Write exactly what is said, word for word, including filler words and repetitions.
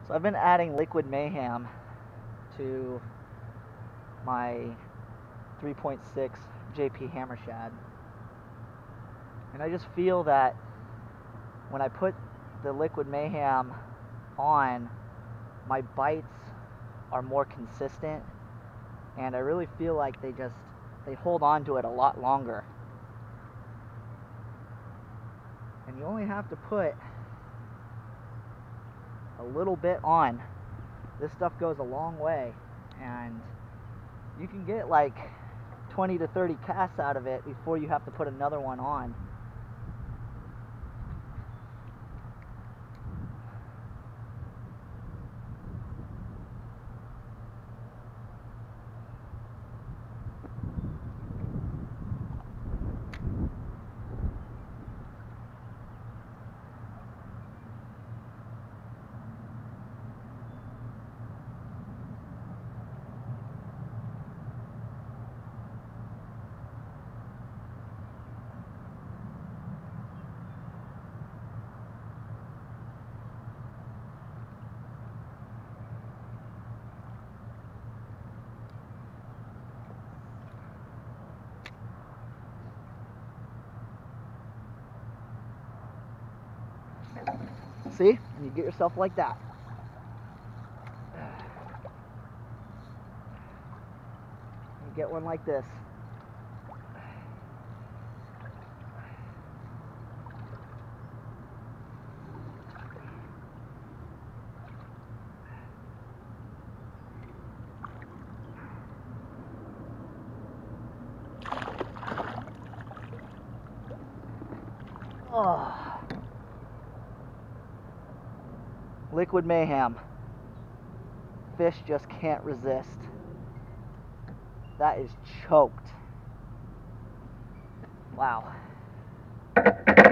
So I've been adding Liquid Mayham to my three point six J P Hammer Shad. And I just feel that when I put the Liquid Mayham on, my bites are more consistent, and I really feel like they just they hold on to it a lot longer. And you only have to put a little bit on. This stuff goes a long way, and you can get like twenty to thirty casts out of it before you have to put another one on. See? And you get yourself like that. You get one like this. Oh. Liquid Mayham. Fish just can't resist. That is choked. Wow.